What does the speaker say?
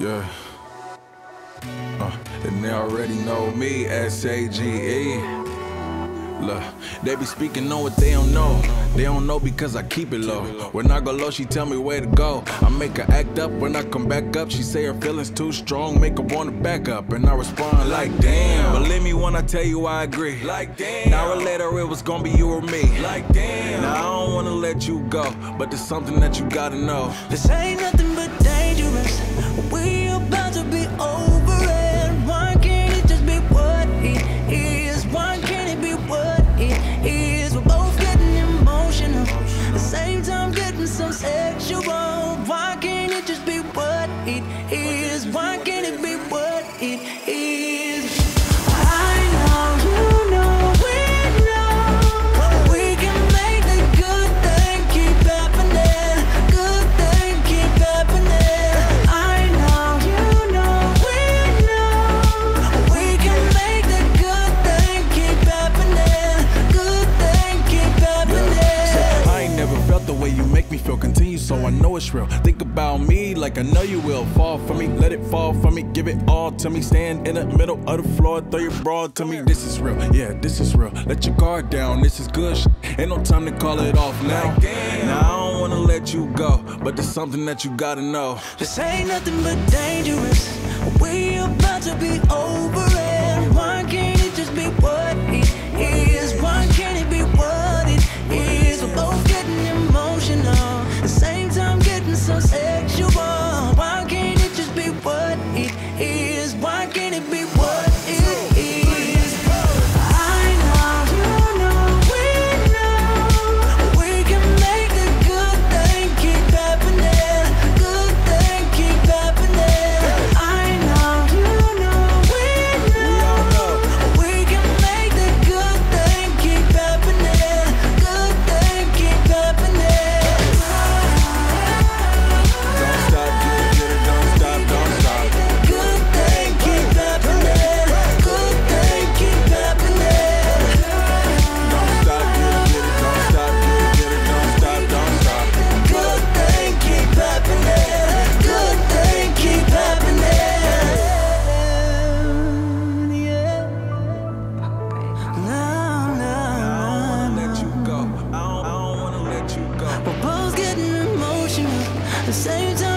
Yeah. And they already know me, S-A-G-E. Look, they be speaking on what they don't know. They don't know because I keep it low. When I go low, she tell me where to go. I make her act up. When I come back up, she say her feelings too strong, make her wanna back up. And I respond like damn. Believe me when I tell you I agree. Like damn. An hour later it was gonna be you or me. Like damn. Now I don't wanna let you go, but there's something that you gotta know. This ain't nothing but dangerous. We about to be over it. Why can't it just be what it is? Why can't it be what it is? We're both getting emotional, at the same time getting so sexual. Why can't it just be what it is? Why can't it be what it is? I know, you know, we know we can make the good thing keep happening. Good thing keep happening. I know, you know, we know we can make the good thing keep happening. Good thing keep happening. I ain't never felt the way you make me feel. Continue so I know it's real. Think about me like I know you will. Fall for me, let it fall for me. Give it all to me. Stand in the middle of the floor, throw your broad to me. This is real, yeah, this is real. Let your guard down, this is good shit. Ain't no time to call it off now. Now I don't wanna let you go, but there's something that you gotta know. This ain't nothing but dangerous. We about to be over it. Why can't it just be what it is? Why can't it be what it is? We're both getting emotional, at the same time getting so sexual. Why can't it just be what it is? Why can't it be what it is? I know, you know, we know we can make the good thing keep happening. Good thing keep happening. I know, you know, we know we can make the good thing keep happening. Good thing keep happening. Don't stop, get it, don't stop, don't stop. Good thing keep happening. Good thing keep happening. Don't stop, get it, don't stop, get it, don't stop, don't stop. Good thing keep happening. Good thing keep happening. Yeah. No, no, no. Let you go. I don't wanna let you go. We're both getting emotional, at the same time